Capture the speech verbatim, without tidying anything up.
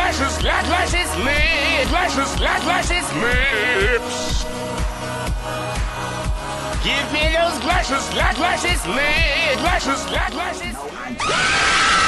lashes, lash, lashes, lips, lashes, lash, lashes, lips. Give me those lashes, lash, lashes, lips, lashes, lash, lashes.